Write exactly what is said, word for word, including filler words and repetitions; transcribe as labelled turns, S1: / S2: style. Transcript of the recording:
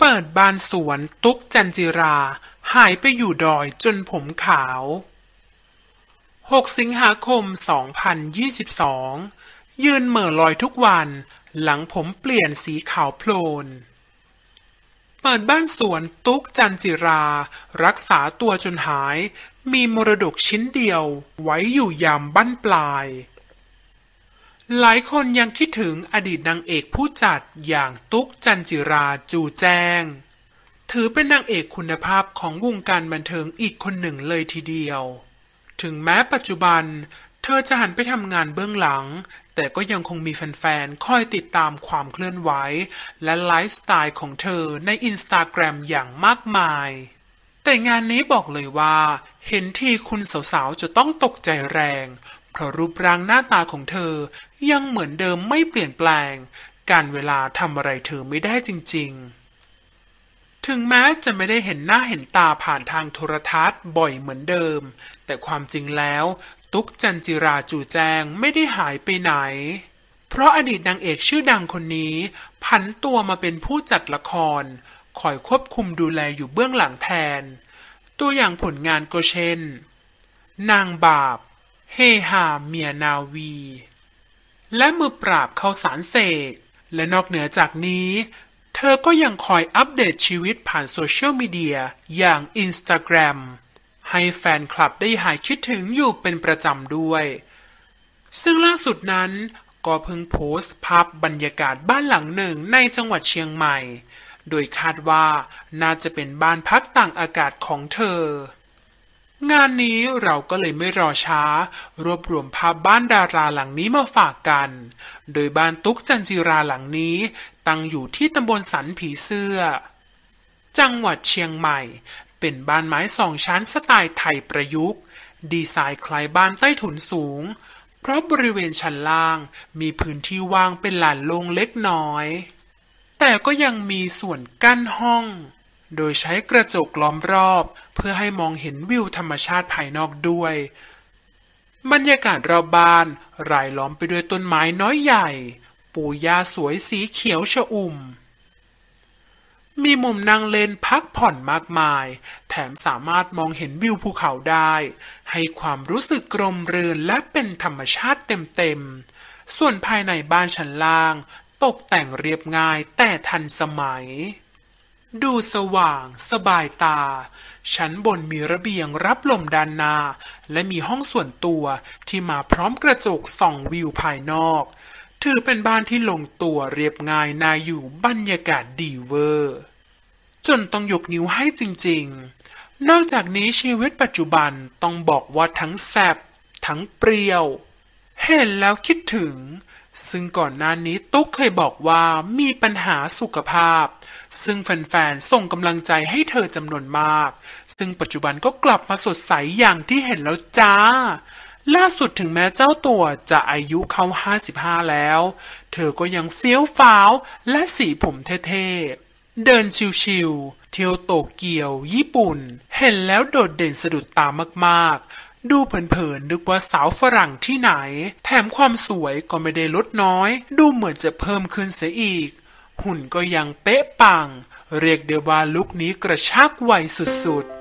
S1: เปิดบานสวนตุ๊กจันจิราหายไปอยู่ดอยจนผมขาวหกสิงหาคมสองพันยี่สิบสองยืนเหม่อลอยทุกวันหลังผมเปลี่ยนสีขาวโพลนเปิดบ้านสวนตุ๊กจันจิรารักษาตัวจนหายมีมรดกชิ้นเดียวไว้อยู่ยามบั้นปลายหลายคนยังคิดถึงอดีตนางเอกผู้จัดอย่างตุ๊กจันจิราจูแจ้งถือเป็นนางเอกคุณภาพของวงการบันเทิงอีกคนหนึ่งเลยทีเดียวถึงแม้ปัจจุบันเธอจะหันไปทำงานเบื้องหลังแต่ก็ยังคงมีแฟนๆคอยติดตามความเคลื่อนไหวและไลฟ์สไตล์ของเธอในอินสตาแกรมอย่างมากมายแต่งานนี้บอกเลยว่าเห็นทีคุณสาวๆจะต้องตกใจแรงเพราะรูปร่างหน้าตาของเธอยังเหมือนเดิมไม่เปลี่ยนแปลงการเวลาทำอะไรเธอไม่ได้จริงๆถึงแม้จะไม่ได้เห็นหน้าเห็นตาผ่านทางโทรทัศน์บ่อยเหมือนเดิมแต่ความจริงแล้วตุ๊กจันจิราจูแจงไม่ได้หายไปไหนเพราะอดีตนางเอกชื่อดังคนนี้ผันตัวมาเป็นผู้จัดละครคอยควบคุมดูแลอยู่เบื้องหลังแทนตัวอย่างผลงานก็เช่นนางบาปเฮฮาเมียนาวีและมือปราบข้าวสารเสกและนอกเหนือจากนี้เธอก็ยังคอยอัปเดตชีวิตผ่านโซเชียลมีเดียอย่าง อินสตาแกรม ให้แฟนคลับได้หายคิดถึงอยู่เป็นประจำด้วยซึ่งล่าสุดนั้นก็เพิ่งโพสต์ภาพบรรยากาศบ้านหลังหนึ่งในจังหวัดเชียงใหม่โดยคาดว่าน่าจะเป็นบ้านพักต่างอากาศของเธองานนี้เราก็เลยไม่รอช้ารวบรวมภาพบ้านดาราหลังนี้มาฝากกันโดยบ้านตุ๊กจันจิราหลังนี้ตั้งอยู่ที่ตำบลสันผีเสื้อจังหวัดเชียงใหม่เป็นบ้านไม้สองชั้นสไตล์ไทยประยุกต์ดีไซน์คล้ายบ้านใต้ถุนสูงเพราะบริเวณชั้นล่างมีพื้นที่ว่างเป็นลานโล่งเล็กน้อยแต่ก็ยังมีส่วนกั้นห้องโดยใช้กระจกล้อมรอบเพื่อให้มองเห็นวิวธรรมชาติภายนอกด้วยบรรยากาศรอบบ้านรายล้อมไปด้วยต้นไม้น้อยใหญ่ปู่ย่าสวยสีเขียวชอุ่มมีมุมนั่งเล่นพักผ่อนมากมายแถมสามารถมองเห็นวิวภูเขาได้ให้ความรู้สึกกลมเรือนและเป็นธรรมชาติเต็มๆส่วนภายในบ้านชั้นล่างตกแต่งเรียบง่ายแต่ทันสมัยดูสว่างสบายตาชั้นบนมีระเบียงรับลมด้านหน้าและมีห้องส่วนตัวที่มาพร้อมกระจกส่องวิวภายนอกถือเป็นบ้านที่ลงตัวเรียบง่ายน่าอยู่บรรยากาศดีเวอร์จนต้องยกนิ้วให้จริงๆนอกจากนี้ชีวิตปัจจุบันต้องบอกว่าทั้งแซ่บทั้งเปรี้ยวเห็นแล้วคิดถึงซึ่งก่อนหน้านี้ตุ๊กเคยบอกว่ามีปัญหาสุขภาพซึ่งแฟนๆส่งกำลังใจให้เธอจำนวนมากซึ่งปัจจุบันก็กลับมาสดใสอย่างที่เห็นแล้วจ้าล่าสุดถึงแม้เจ้าตัวจะอายุเข้าห้าสิบห้าแล้วเธอก็ยังเฟี้ยวฟ้าวและสีผมเท่ๆเดินชิวๆเที่ยวโตเกียวญี่ปุ่นเห็นแล้วโดดเด่นสะดุดตามากๆดูเผินๆนึกว่าสาวฝรั่งที่ไหนแถมความสวยก็ไม่ได้ลดน้อยดูเหมือนจะเพิ่มขึ้นเสียอีกหุ่นก็ยังเป๊ะปังเรียกได้ว่าลุคนี้กระชากวัยสุดๆ